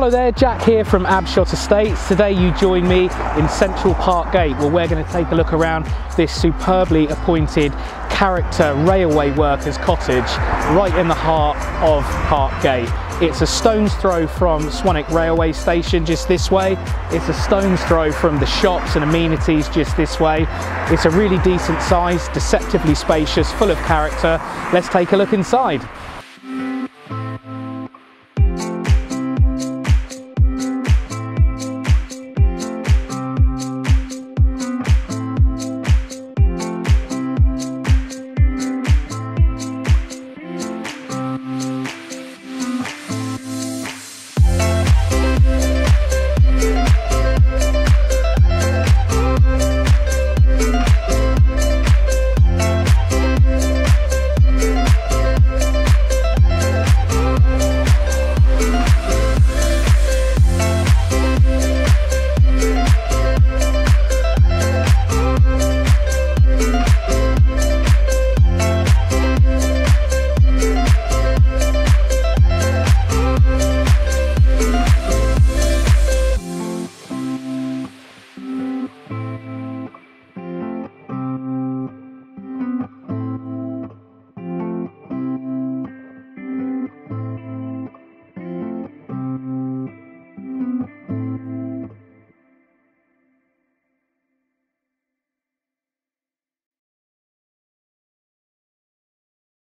Hello there, Jack here from Abshot Estates. Today you join me in Central Park Gate, where we're going to take a look around this superbly appointed character railway workers cottage right in the heart of Park Gate. It's a stone's throw from Swanwick railway station just this way. It's a stone's throw from the shops and amenities just this way. It's a really decent size, deceptively spacious, full of character. Let's take a look inside.